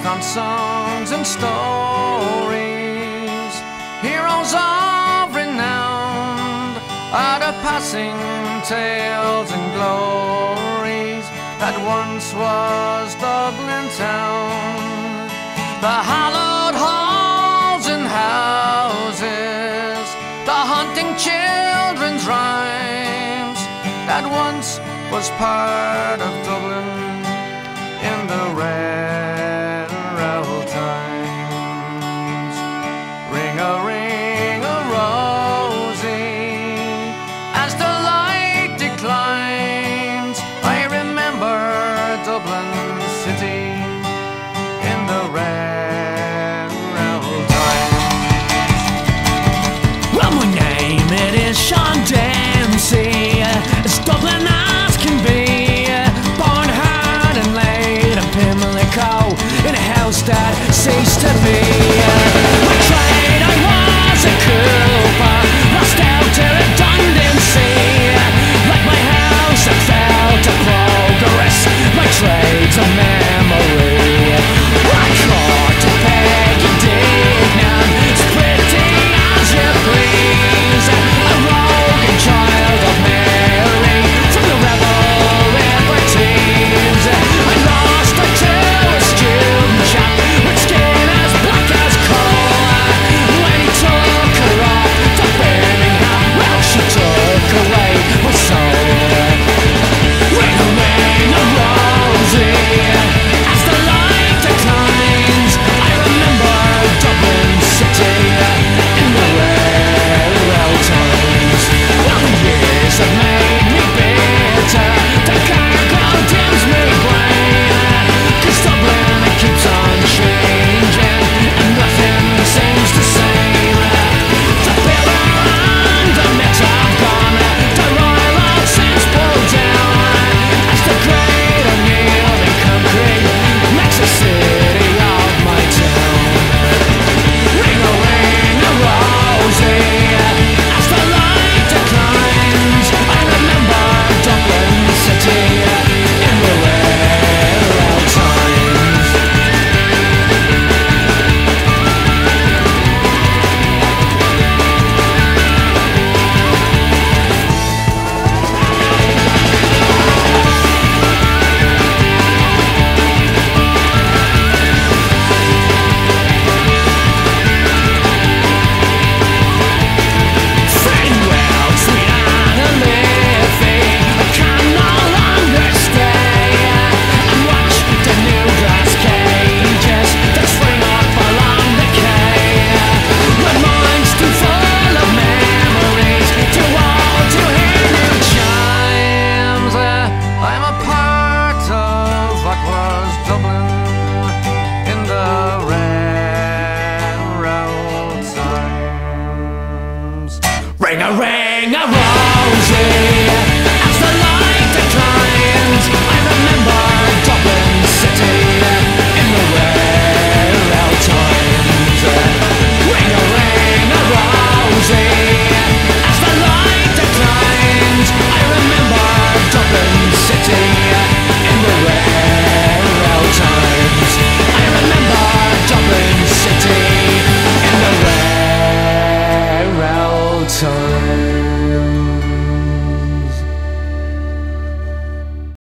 based on songs and stories, heroes of renown, are the passing tales and glories that once was Dublin town. The hallowed halls and houses, the haunting children's rhymes, that once was part of Dublin in the railroad times. Ring a rosy, as the light declines, I remember Dublin city in the railroad times. Well, my name it is Sean Dempsey, it's Dublin as can be, born hard and late in Pimlico, in a house that ceased to be.